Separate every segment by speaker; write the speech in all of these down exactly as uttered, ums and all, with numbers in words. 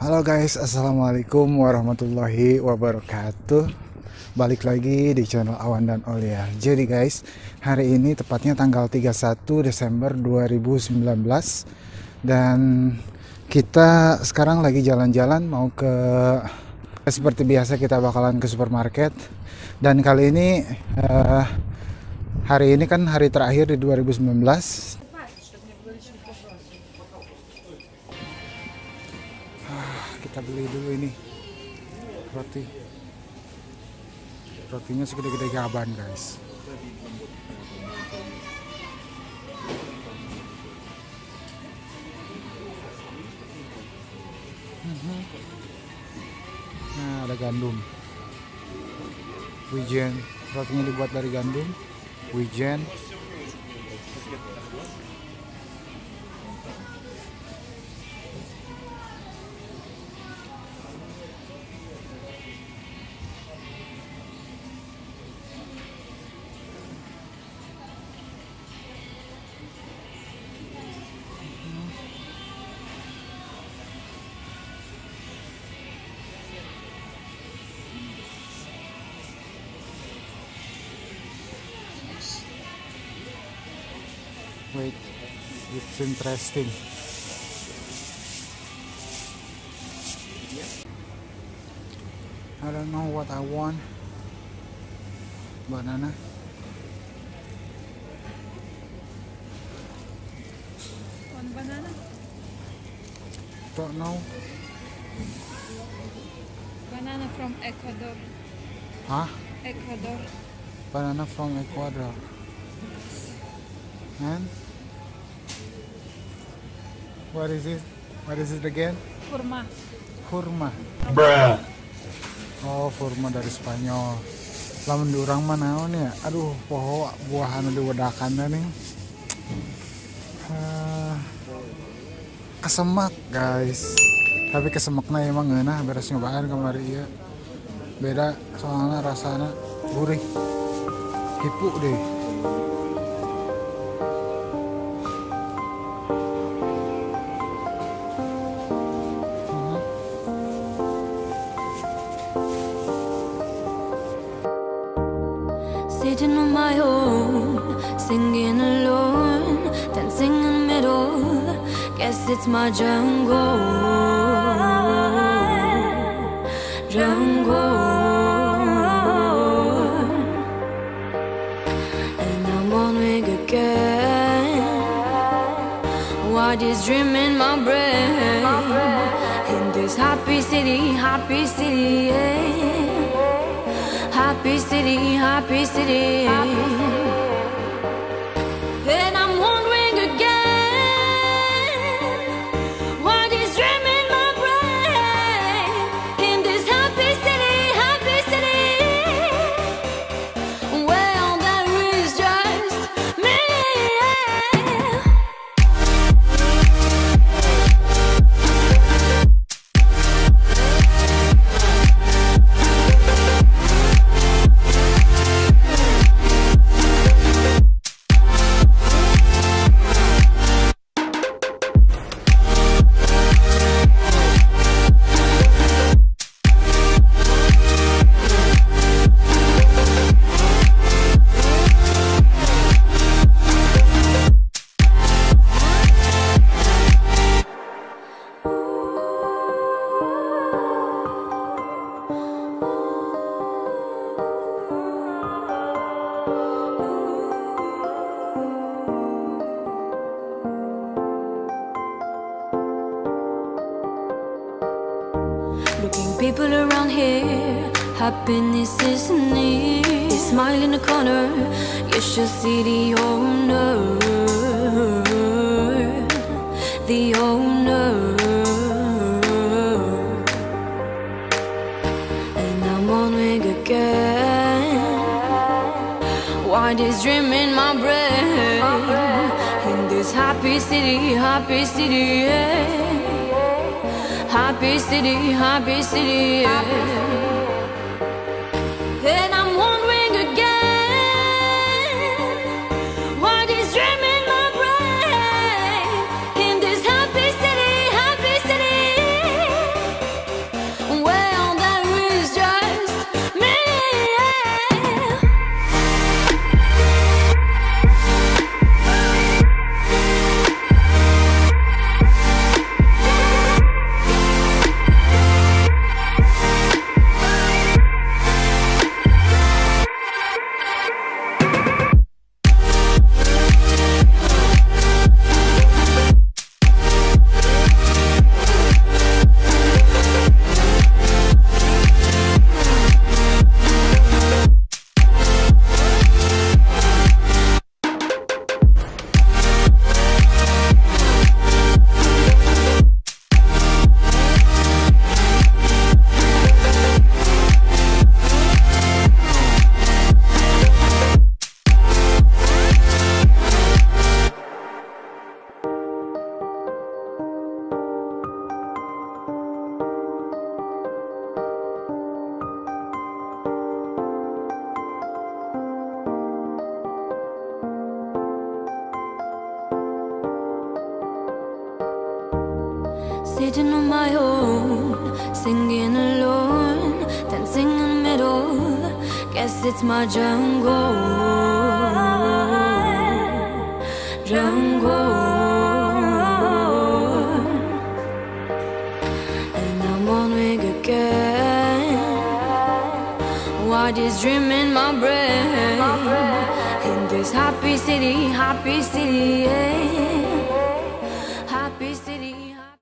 Speaker 1: Halo guys, assalamualaikum warahmatullahi wabarakatuh. Balik lagi di channel Awan dan Aulia. Jadi guys, hari ini tepatnya tanggal tiga puluh satu Desember dua ribu sembilan belas, dan kita sekarang lagi jalan-jalan mau ke, seperti biasa kita bakalan ke supermarket. Dan kali ini uh, hari ini kan hari terakhir di dua ribu sembilan belas. Kita beli dulu ini roti. Rotinya segede-gede gaban guys. Nah, ada gandum. Wijen, rotinya dibuat dari gandum. Wijen. Wait, it's interesting. I don't know what I want. Banana.
Speaker 2: One banana?
Speaker 1: Don't know.
Speaker 2: Banana from Ecuador.
Speaker 1: Huh?
Speaker 2: Ecuador.
Speaker 1: Banana from Ecuador. And what is it? What is it again?
Speaker 2: Kurma.
Speaker 1: Kurma.
Speaker 3: Bruh.
Speaker 1: Oh, kurma dari Spanyol. Lamun di urang mah naon ya? Aduh, poho buahan di wadakan nih. Uh, kesemak, guys. Tapi kesemakna emang ngeunah beres nyobaan kemari ya. Beda soalnya rasanya gurih. Kipu deh.
Speaker 4: Sitting on my own, singing alone, dancing in the middle. Guess it's my jungle, jungle. And I'm wondering again, what is dream in my brain? In this happy city, happy city, yeah. Happy city, happy city. And I'm wondering again, what is dreaming my brain? In this happy city, happy city. Well, there is just me. Looking people around here, happiness is near. Smile in the corner, you should see the owner, the owner. And I'm wondering again, why this dream in my brain? In this happy city, happy city, yeah. Happy city, happy city, yeah. And I'm wondering again, what is dreaming my brain? In this happy city, happy city. sitting on my own, singing alone, dancing in the middle. Guess it's my jungle, jungle. And I'm wondering again, why this dream in my brain, in this happy city, happy city, yeah. Happy city.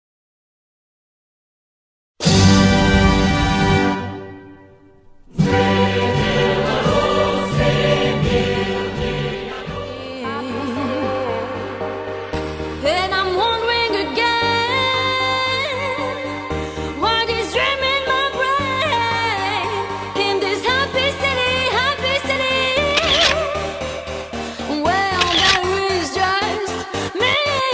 Speaker 4: And I'm wondering again, why this dream in my brain, in this happy city, happy city. Well, there is just me.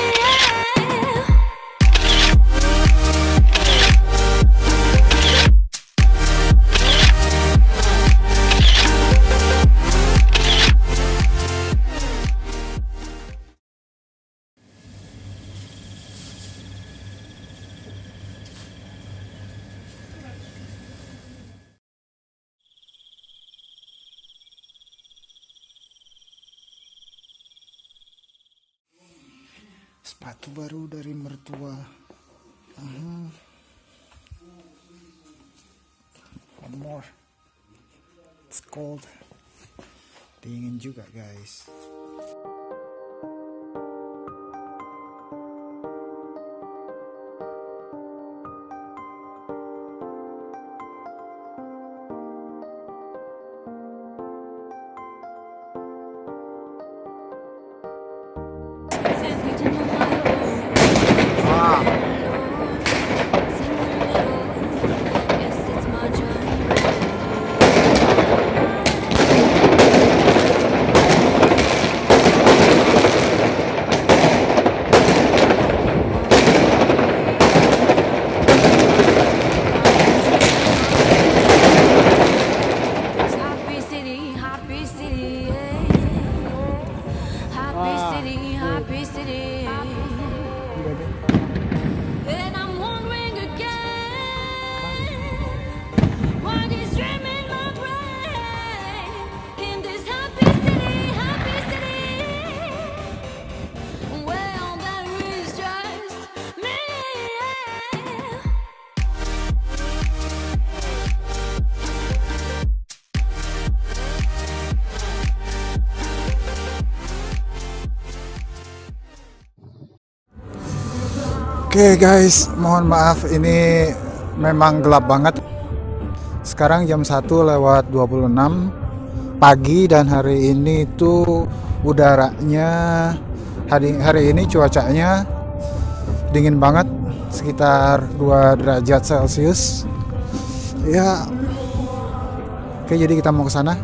Speaker 1: Sepatu baru dari mertua. uh-huh. One more. It's cold. Dingin juga guys. And I'm wondering again, why this dream in my brain, in this happy city, happy city. Well, there is just me. Oke okay guys, mohon maaf ini memang gelap banget. Sekarang jam satu lewat dua puluh enam pagi dan hari ini tuh udaranya hari hari ini cuacanya dingin banget, sekitar dua derajat Celcius. Ya. Oke, jadi kita mau ke sana.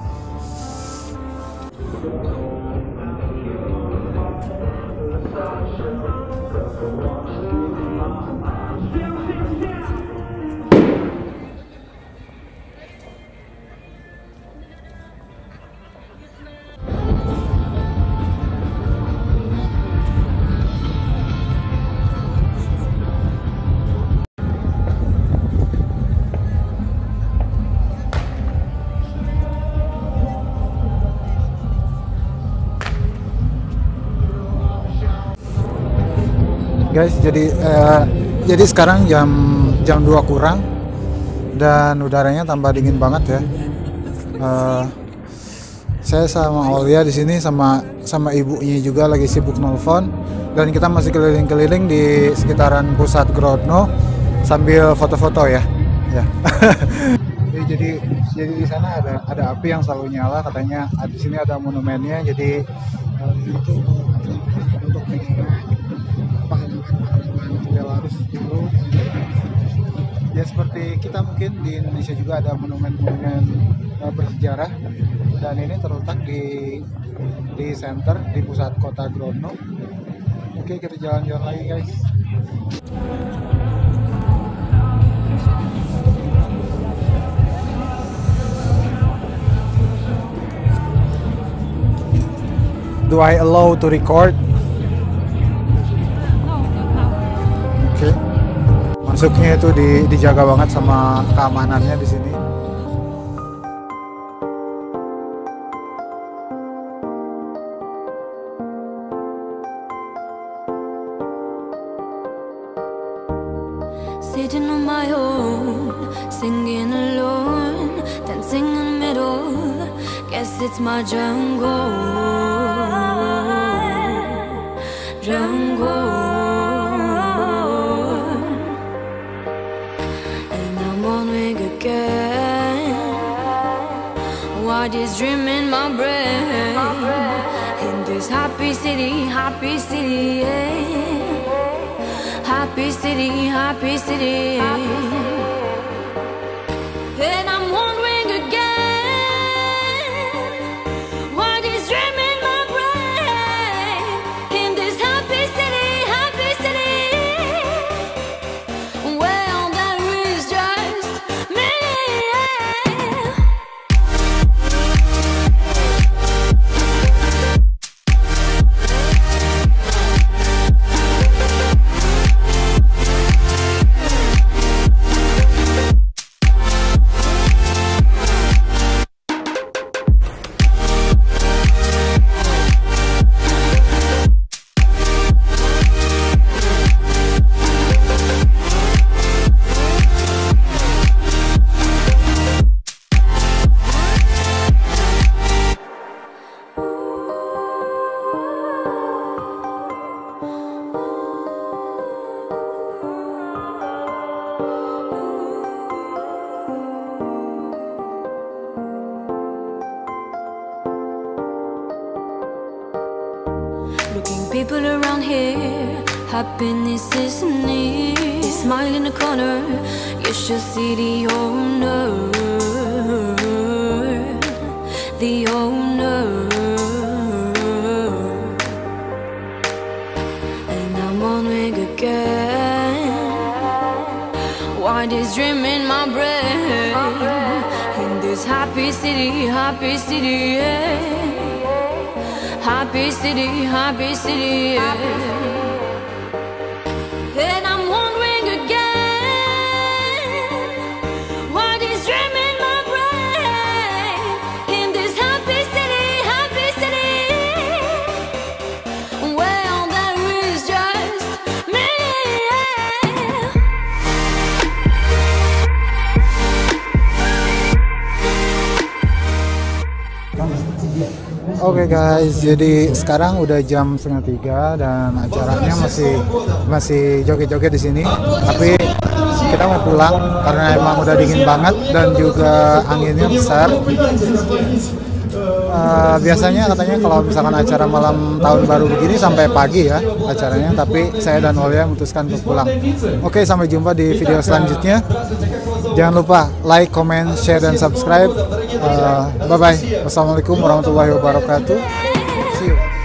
Speaker 1: Guys, jadi eh, jadi sekarang jam jam dua kurang dan udaranya tambah dingin banget ya. Eh, saya sama Aulia di sini sama sama ibunya juga lagi sibuk nelfon dan kita masih keliling-keliling di sekitaran pusat Grodno sambil foto-foto ya. Ya. jadi jadi di sana ada ada api yang selalu nyala, katanya di sini ada monumennya, jadi eh, itu untuk Belarus dulu. Ya seperti kita mungkin di Indonesia juga ada monumen-monumen uh, bersejarah, dan ini terletak di di center, di pusat kota Grodno. Oke, kita jalan-jalan lagi guys. Do I allow to record?
Speaker 2: No, not now.
Speaker 1: Okay. Masuknya itu di, dijaga banget sama keamanannya di sini.
Speaker 4: Sitting on my own, singing alone, dancing in the middle. Guess it's my jungle, jungle. And I'm on wing again. Why this dream in my brain? In this happy city, happy city, yeah. Happy city, happy city, and I'm wondering again, what is dream in my brain? In this happy city, happy city, well there is just me. Looking people around here, happiness is near. Smile in the corner, you should see the owner, the owner. And I'm on wing again. Why this dream in my brain? In this happy city, happy city, yeah. Happy city, happy city, yeah. And I'm wondering again, what is dream in my brain? In this happy city, happy city, well there is just me.
Speaker 1: Oke okay guys, jadi sekarang udah jam setengah tiga dan acaranya masih masih joget-joget di sini. Tapi kita mau pulang karena emang udah dingin banget dan juga anginnya besar. Uh, biasanya katanya kalau misalkan acara malam tahun baru begini sampai pagi ya acaranya, tapi saya dan Olia memutuskan untuk pulang. Oke, sampai jumpa di video selanjutnya. Jangan lupa like, comment, share, dan subscribe. Uh, bye bye. Wassalamualaikum warahmatullahi wabarakatuh. See you.